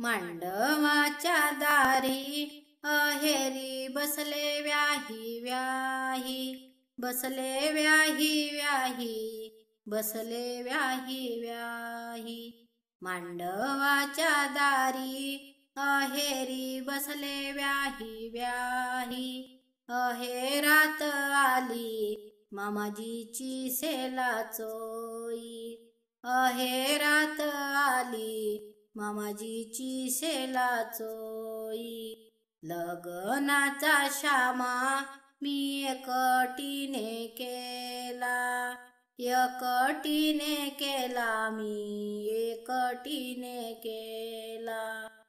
मांडवाच्या दारी अहेरी बसले व्याही व्याही, बसले व्याही व्याही, बसले व्याही व्याही. मांडवाच्या दारी अहेरी बसले व्याही व्याही, अहेरात आली मामाजीची सेला चोई, अहेरात आली मामाजीची सेला चोई. लग्नाचा श्यामा मी एकटीने केला, एकटीने केला, मी एकटीने केला.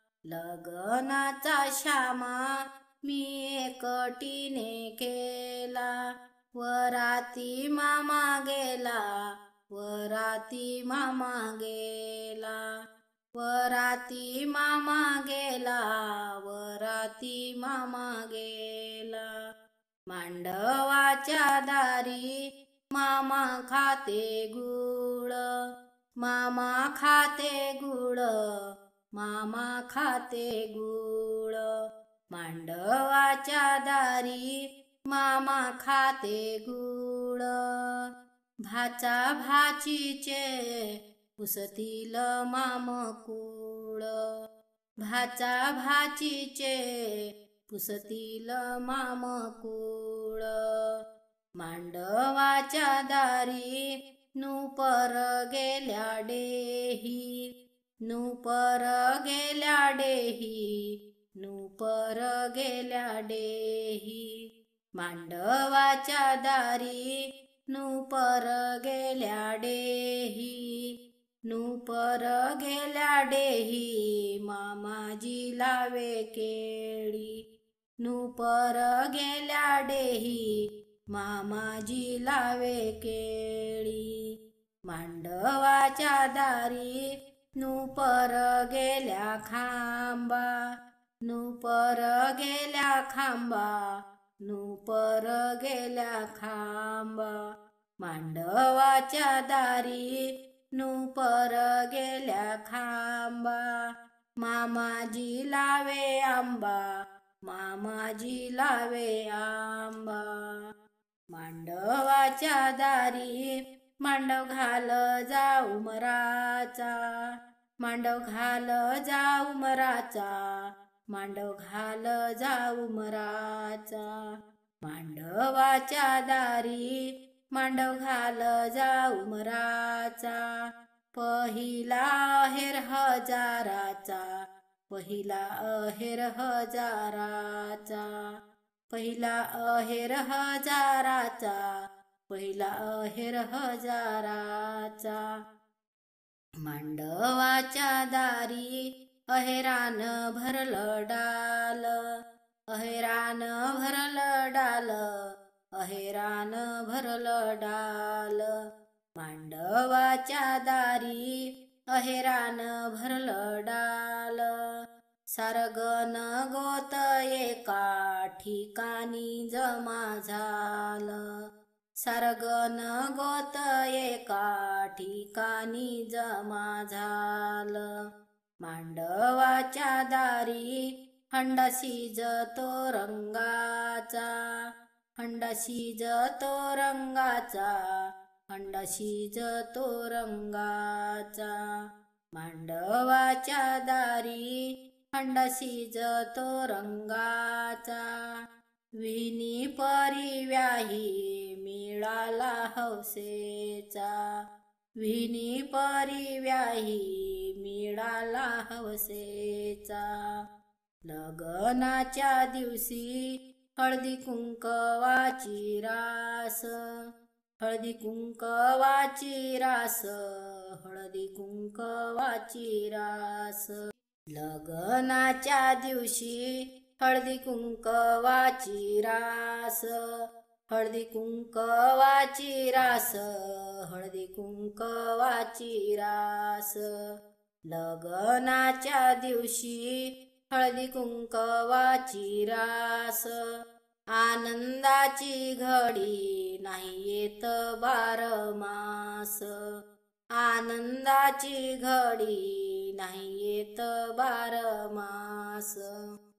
लग्नाचा श्यामा मी एकटीने केला. वराती मामा गेला, वराती मामा गेला, वराती मामा गेला, वराती मामा गेला. मांडवाच्या दारी मामा खाते गुळ, मामा खाते गुळ, मामा खाते गुळ. मांडवाच्या दारी मामा खाते गुळ. भाचा भाचीचे पुसतील मामकुळ, भाचा भाचीचे पुसतील मामकुळ. मांडवाच्या दारी नूपर गेल्या डेही, नूपर गेल्या डेही, नूपर गेल्या डेही. मांडवाच्या दारी नूपर गेल्या डेही, नूपर गेल्या डेही. मामाजी लावे केळी, नूपर गेल्या डेही, मामाजी लावे केळी. मांडवाच्या दारी नूपर गेल्या खांबा, नूपर गेल्या खांबा, नूपर गेल्या खांबा. मांडवाच्या दारी नूपर गेल्या खांबा. मामाजी लावे आंबा, मामाजी लावे आंबा. मांडवाच्या दारी मांडव घाल जा उमराचा, मांडव घाल जा उमराचा, मांडव घाल जा उमराचा. मांडवाच्या दारी मांडव घाल जा उमराचा. पहिला अहेर हजाराचा, पहिला अहेर हजाराचा, पहिला अहेर हजाराचा, पहिला अहेर हजाराचा. मांडवाच्या दारी अहेरान भरलं डाल, अहेरान भरलं डाल, अहेरान भरलं डाल. मांडवाच्या दारी अहेरान भरलं डाल. सारगन गोत एका ठिकाणी जमा झालं, सारगन गोत एका ठिकाणी जमा झालं. मांडवाच्या दारी हंडा शिजतो रंगाचा, हंडा शिजतो रंगाचा, हंडा शिजतो रंगाचा. मांडवाच्या दारी हंडा शिजतो रंगाचा. विहिनी परी व्याही मिळाला हौसेचा, विहिनी परी व्याही मिळाला हौसेचा. लग्नाच्या दिवशी हळदी कुंकवाची रास, हळदी कुंकवाची रास, हळदी कुंकवाची रास. लग्नाच्या दिवशी हळदी कुंकवाची रास, हळदी कुंकवाची रास, हळदी कुंकवाची रास. लग्नाच्या दिवशी हळदी कुंकवाची रास. आनंदाची घडी नाही येत बारमास, आनंदाची घडी नाही येत बारमास.